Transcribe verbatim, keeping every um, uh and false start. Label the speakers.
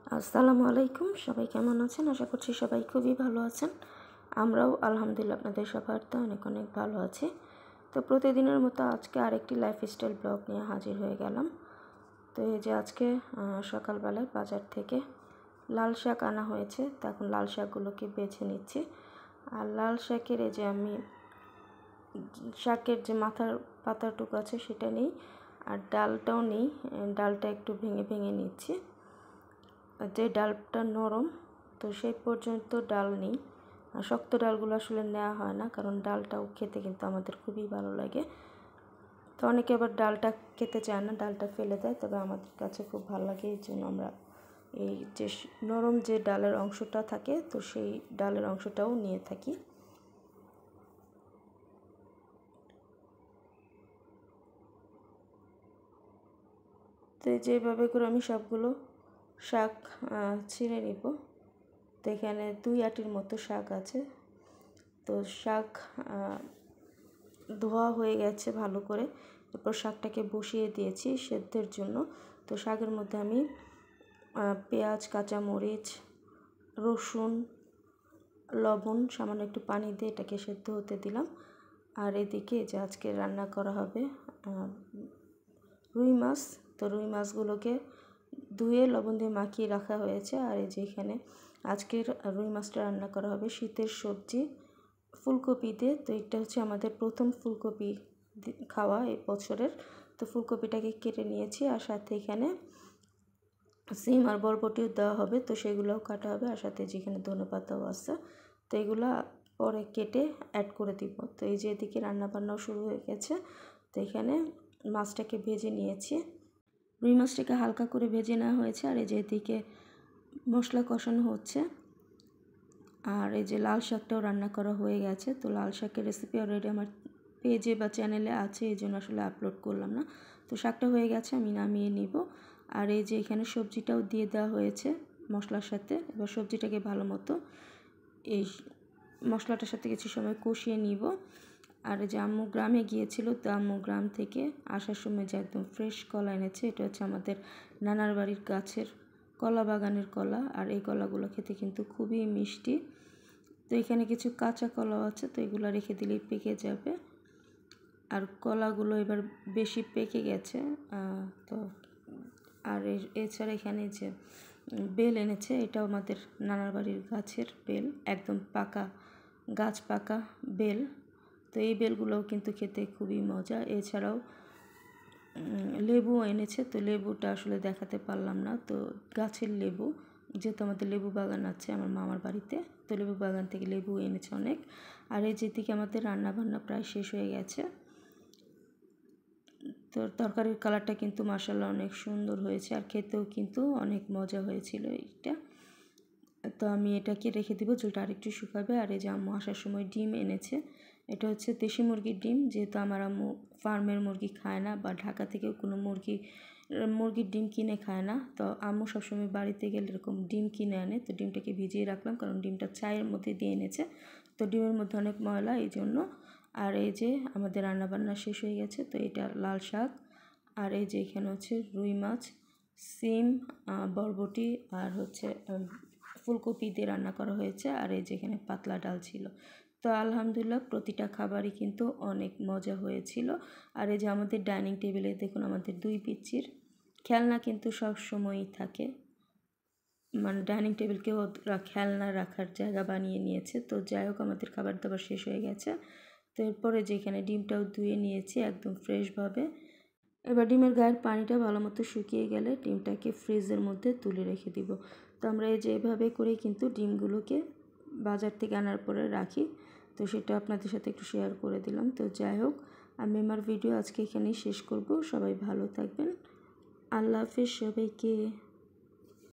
Speaker 1: আসসালামু আলাইকুম। সবাই কেমন আছেন? আশা করছি সবাই খুবই ভালো আছেন। আমরাও আলহামদুলিল্লাহ আপনাদের সবারতে অনেক অনেক ভালো আছি। তো প্রতিদিনের মতো আজকে আরেকটি লাইফস্টাইল ব্লগ নিয়ে হাজির হয়ে গেলাম। তো এই যে আজকে সকালবেলায় বাজার থেকে লাল শাক আনা হয়েছে। তো এখন লাল শাকগুলোকে বেছে নিচ্ছি। আর লাল শাকের এই যে আমি শাকের যে মাথার পাতাটুকু আছে সেটা নেই, আর ডালটাও নেই। ডালটা একটু ভেঙে ভেঙে নিচ্ছি। যে ডালটা নরম, তো সেই পর্যন্ত ডাল নেই। শক্ত ডালগুলো আসলে নেওয়া হয় না, কারণ ডালটাও খেতে কিন্তু আমাদের খুবই ভালো লাগে। তো অনেকে আবার ডালটা খেতে চায় না, ডালটা ফেলে দেয়, তবে আমাদের কাছে খুব ভালো লাগে। এই জন্য আমরা এই যে নরম যে ডালের অংশটা থাকে, তো সেই ডালের অংশটাও নিয়ে থাকি। তো যেভাবে করে আমি সবগুলো শাক ছিঁড়ে নিব। তো এখানে দুই আটির মতো শাক আছে। তো শাক ধোয়া হয়ে গেছে ভালো করে, তারপর শাকটাকে বসিয়ে দিয়েছি সেদ্ধের জন্য। তো শাকের মধ্যে আমি পেঁয়াজ, কাঁচামরিচ, রসুন, লবণ, সামান্য একটু পানি দিয়ে এটাকে সেদ্ধ হতে দিলাম। আর এদিকে যে আজকে রান্না করা হবে রুই মাছ। তো রুই মাছগুলোকে ধুয়ে লবণ দিয়ে মাখিয়ে রাখা হয়েছে। আর এই যে এখানে আজকের রুই মাছটা রান্না করা হবে শীতের সবজি ফুলকপি দিয়ে। তো এটা হচ্ছে আমাদের প্রথম ফুলকপি খাওয়া এই বছরের। তো ফুলকপিটাকে কেটে নিয়েছি, আর সাথে এখানে সিম আর বরবটিও দেওয়া হবে, তো সেগুলোও কাটা হবে। আর সাথে যেখানে ধনেপাতাও আছে, তো এগুলো পরে কেটে অ্যাড করে দিব। তো এই যে এদিকে রান্নাবান্নাও শুরু হয়ে গেছে। তো এখানে মাছটাকে ভেজে নিয়েছি, রুই মাছটাকে হালকা করে ভেজে নেওয়া হয়েছে। আর এই যে এদিকে মশলা কষানো হচ্ছে। আর এই যে লাল শাকটাও রান্না করা হয়ে গেছে। তো লাল শাকের রেসিপি অলরেডি আমার পেজে বা চ্যানেলে আছে, এই জন্য আসলে আপলোড করলাম না। তো শাকটা হয়ে গেছে, আমি নামিয়ে নিব। আর এই যে এখানে সবজিটাও দিয়ে দেওয়া হয়েছে মশলার সাথে। এবার সবজিটাকে ভালো মতো এই মশলাটার সাথে কিছু সময় কষিয়ে নিব। আর যে আম্মু গ্রামে গিয়েছিল, তো আম্মু গ্রাম থেকে আসার সময় যে একদম ফ্রেশ কলা এনেছে। এটা হচ্ছে আমাদের নানার বাড়ির গাছের কলা বাগানের কলা, আর এই কলাগুলো খেতে কিন্তু খুবই মিষ্টি। তো এখানে কিছু কাঁচা কলাও আছে, তো এগুলো রেখে দিলেই পেকে যাবে। আর কলাগুলো এবার বেশি পেকে গেছে। তো আর এছাড়া এখানে যে বেল এনেছে, এটাও আমাদের নানার বাড়ির গাছের বেল, একদম পাকা গাছ পাকা বেল। তো এই বেলগুলোও কিন্তু খেতে খুবই মজা। এছাড়াও লেবু এনেছে, তো লেবুটা আসলে দেখাতে পারলাম না। তো গাছের লেবু, যেহেতু আমাদের লেবু বাগান আছে আমার মামার বাড়িতে, তো লেবু বাগান থেকে লেবু এনেছে অনেক। আর এই যেদিকে আমাদের রান্না বান্না প্রায় শেষ হয়ে গেছে। তো তরকারির কালারটা কিন্তু মাশাআল্লাহ অনেক সুন্দর হয়েছে, আর খেতেও কিন্তু অনেক মজা হয়েছিল এইটা। তো আমি এটাকে রেখে দিব, ঝোলটা আরেকটু শুকাবে। আর এই যে আম্মু আসার সময় ডিম এনেছে। এটা হচ্ছে দেশি মুরগির ডিম, যেহেতু আমার আম্মু ফার্মের মুরগি খায় না, বা ঢাকা থেকেও কোনো মুরগি মুরগির ডিম কিনে খায় না। তো আম্মু সবসময় বাড়িতে গেলে এরকম ডিম কিনে আনে। তো ডিমটাকে ভিজিয়ে রাখলাম, কারণ ডিমটা চায়ের মধ্যে দিয়ে এনেছে। তো ডিমের মধ্যে অনেক ময়লা, এই জন্য। আর এই যে আমাদের রান্নাবান্না শেষ হয়ে গেছে। তো এটা লাল শাক, আর এই যে এখানে হচ্ছে রুই মাছ, সিম, বরবটি, আর হচ্ছে ফুলকপি দিয়ে রান্না করা হয়েছে। আর এই যেখানে পাতলা ডাল ছিল। তো আলহামদুলিল্লাহ প্রতিটা খাবারই কিন্তু অনেক মজা হয়েছিল। আর এই যে আমাদের ডাইনিং টেবিলে দেখুন আমাদের দুই পিচ্চির খেলনা কিন্তু সব সময়ই থাকে, মানে ডাইনিং টেবিলকেও খেলনা রাখার জায়গা বানিয়ে নিয়েছে। তো যাই হোক, আমাদের খাবার দাবার শেষ হয়ে গেছে। তো এরপরে যেখানে ডিমটাও ধুয়ে নিয়েছি একদম ফ্রেশভাবে। এবার ডিমের গায়ের পানিটা ভালো মতো শুকিয়ে গেলে ডিমটাকে ফ্রিজের মধ্যে তুলে রেখে দিব। তো আমরা এই যে এভাবে করেই কিন্তু ডিমগুলোকে বাজার থেকে আনার পরে রাখি। তো সেটা আপনাদের সাথে একটু শেয়ার করে দিলাম। তো যাই হোক, আমি আমার ভিডিও আজকে এখানেই শেষ করব। সবাই ভালো থাকবেন। আল্লাহ হাফেজ সবাইকে।